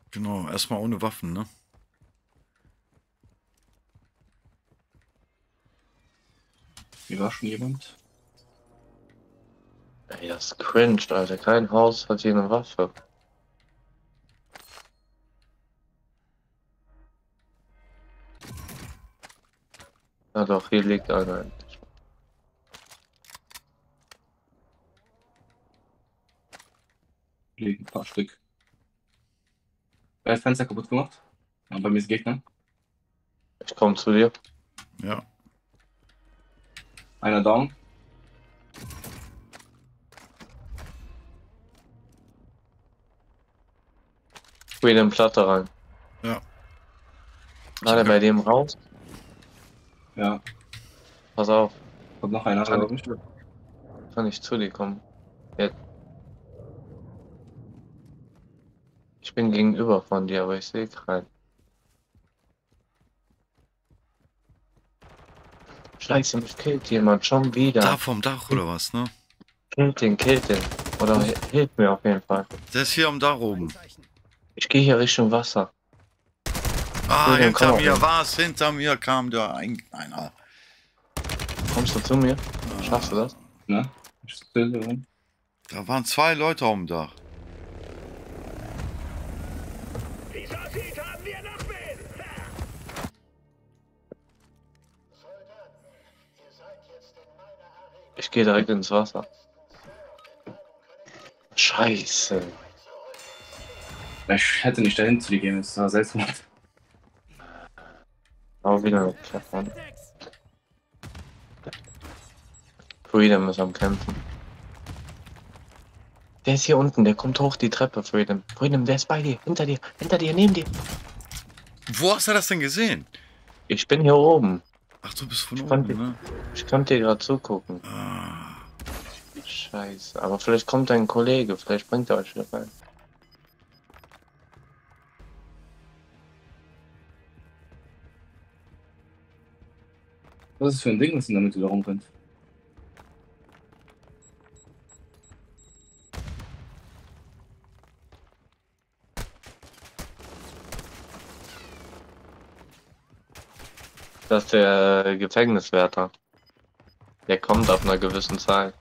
Genau, erstmal ohne Waffen, ne? Hier war schon jemand. Ey, das ist cringe, Alter. Kein Haus hat hier eine Waffe. Ja doch, hier liegt einer. Hier liegen ein paar Stück. Wer hat das Fenster kaputt gemacht? Ja, bei mir ist Gegner. Ich komme zu dir. Ja. Einer down. Tu ihn in Platte rein. Ja. War der bei dem Raus? Ja, Pass auf. kommt noch einer. Kann Also, ich, kann ich zu dir kommen? Jetzt. Ich bin gegenüber von dir, aber ich sehe keinen. Scheiße, mich killt jemand schon wieder. Da vom Dach oder was, ne? Killt den. Oder hilft mir auf jeden Fall. Der ist hier am Dach oben. Ich gehe hier Richtung Wasser. Ah, Julian, hinter komm mir auf. war's. Hinter mir kam da einer. Kommst du zu mir? Schaffst du das? ne? Ich still drin. Da waren 2 Leute am Dach. Wie es aussieht, haben wir noch wen. Ich gehe direkt ins Wasser. Scheiße. Ich hätte nicht dahin zu dir gehen, das war Selbstmord. Aber wieder eine Klappe. Freedom ist am Kämpfen. Der ist hier unten, der kommt hoch die Treppe, Freedom. Freedom, der ist bei dir, hinter dir, neben dir. Wo hast du das denn gesehen? Ich bin hier oben. Ach, du bist von Ich oben, konnte, ne? ich konnte dir gerade zugucken. Ah. Scheiße, aber vielleicht kommt ein Kollege, vielleicht bringt er euch wieder rein. Was ist das für ein Ding, was denn damit wieder rumrennt? Das ist der Gefängniswärter. Der kommt ab einer gewissen Zeit.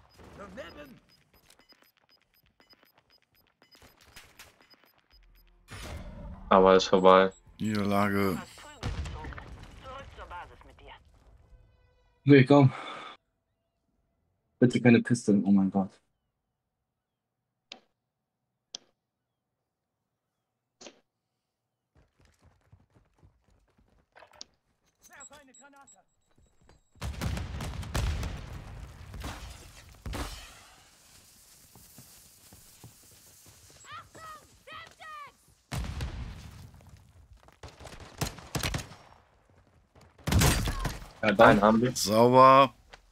Aber ist vorbei. Niederlage. Zurück zur Basis mit dir. Nee, komm. Bitte keine Piste, oh mein Gott. Werf eine Granate. Ja, Nein, down. haben wir. Sauber.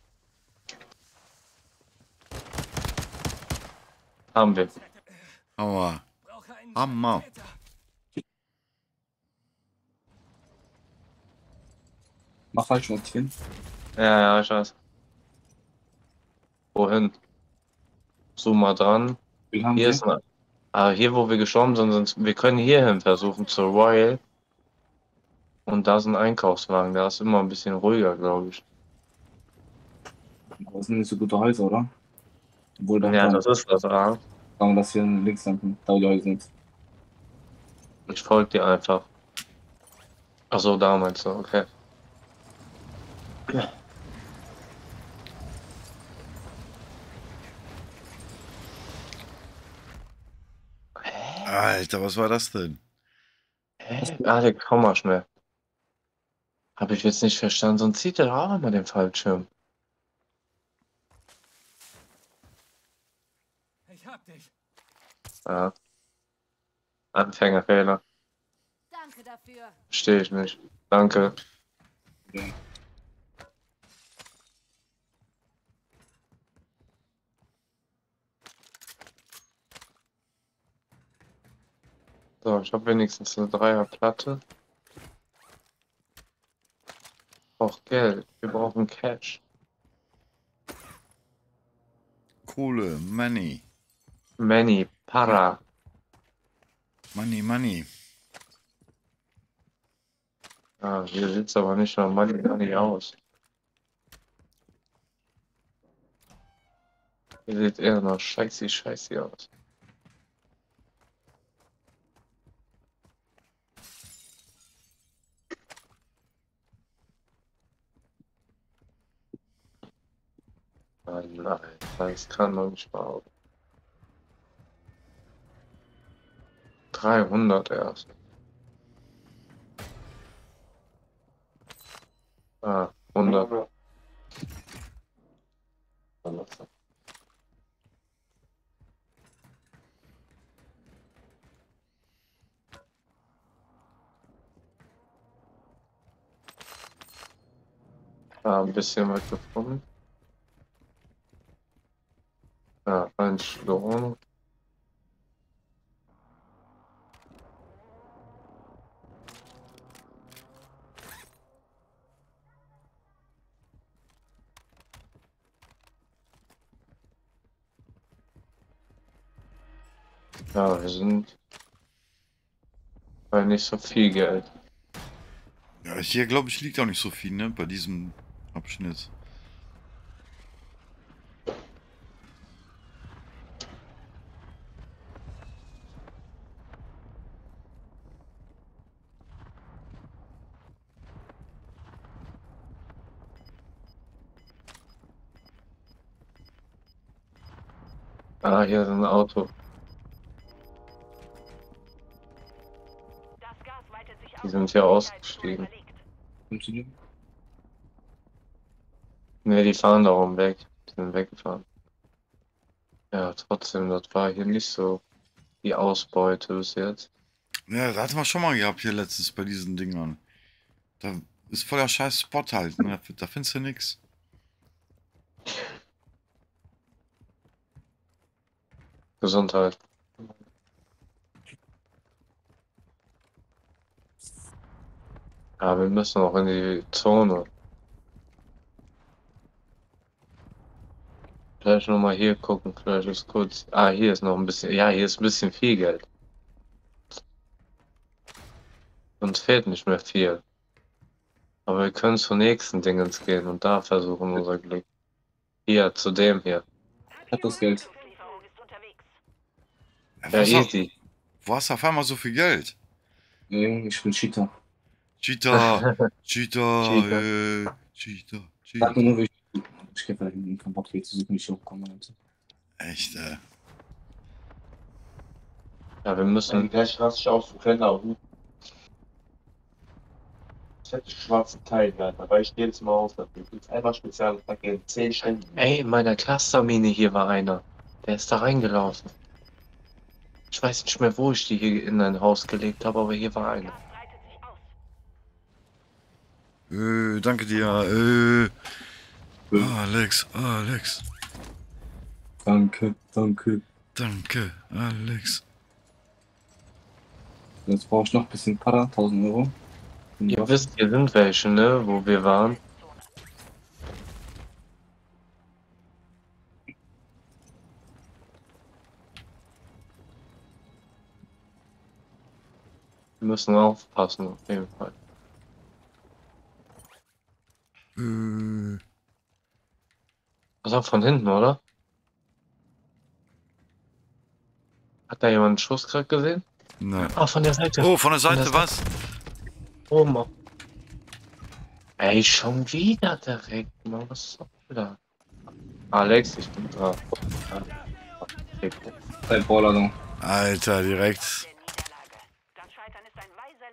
Haben wir. Hammer. Hammer. Mach falsch markieren. Ja, ich weiß. Wohin? Zoom mal dran. Wie haben Hier wir? ist ein. Ah, hier, wo wir gestorben sind, wir können hierhin versuchen, zur Royal. Und da ist ein Einkaufswagen, da ist immer ein bisschen ruhiger, glaube ich. Das sind nicht so gute Häuser, oder? Obwohl, da Ja, kann das ist das, ah. man das hier links danken, da wo die Häuser sind. Ich folge dir einfach. Ach so, da meinst du, okay. Alter, was war das denn? Hä? Ah, der komm mal schnell. Habe ich jetzt nicht verstanden, sonst zieht er auch immer den Fallschirm. Ich hab dich. Ja, Anfängerfehler. Danke dafür. Verstehe ich nicht. Danke. Ja. So, ich habe wenigstens eine Dreierplatte. Auch Geld. Wir brauchen Cash. Kohle, Money. Money, Para. Money, Money. Ah, hier sieht's aber nicht normal gar nicht aus. Hier sieht eher noch scheiße aus. Nein, das kann man nicht behaupten. 300 erst. Ah, 100. Ah, ein bisschen was gefunden. Ja, ein Schlurm. Ja, wir sind bei nicht so viel Geld. Ja, hier glaube ich liegt auch nicht so viel, ne? Bei diesem Abschnitt. Ah, hier ist ein Auto. Das Gas weitet sich Die aus. sind hier ausgestiegen. Kommst du dir? Ne, die fahren darum weg. Die sind weggefahren. Ja, trotzdem, das war hier nicht so die Ausbeute bis jetzt. Ja, das hatten wir schon mal gehabt hier letztens bei diesen Dingern. Da ist voller scheiß Spot halt, ne? Da findest du nix. Gesundheit. Ja, wir müssen auch in die Zone. Vielleicht noch mal hier gucken, vielleicht ist kurz. Ah, hier ist noch ein bisschen. Ja, hier ist ein bisschen viel Geld. Uns fehlt nicht mehr viel. Aber wir können zur nächsten Dingens gehen und da versuchen unser Glück. Hier, zu dem hier. Ich hab das Geld. Lieferung ist unterwegs. Ja, Was, easy. wo hast du auf einmal so viel Geld? Ich bin Cheater. Cheater, Cheater, Cheater. Cheater, Sag Cheater. mir nur, wie ich gebe keinen Bock hier zu suchen, wie ich hochkomme. Alter. Echt, Ja, wir müssen. Gleich raste ich aus, du Keller. Ich hätte schwarzen Teil, Alter, weil ich jedes Mal auf dafür. Jetzt einfach Spezialattacke in 10 Stunden. Ey, in meiner Clustermine hier war einer. Der ist da reingelaufen. Ich weiß nicht mehr, wo ich die hier in ein Haus gelegt habe, aber hier war einer. Gas breitet sich aus. danke dir, Alex, Alex, Danke, danke. danke, Alex. Jetzt brauche ich noch ein bisschen Para, 1000 Euro. Ihr wisst, hier sind welche, ne, wo wir waren. Wir müssen aufpassen, auf jeden Fall. Pass auf, von hinten, oder? Hat da jemand einen Schuss gerade gesehen? Nein. Ah, von der Seite. Oh, von der Von Seite, der was? Oben. Ey, schon wieder direkt. Mann, was ist da? Alex, ich bin da. Ein Vorladung. Alter, direkt. Der Niederlage. Das Scheitern ist ein weiser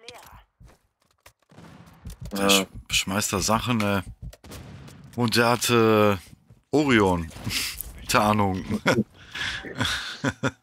Lehrer. Der schmeißt da Sachen, Und der hatte Orion. Tarnung.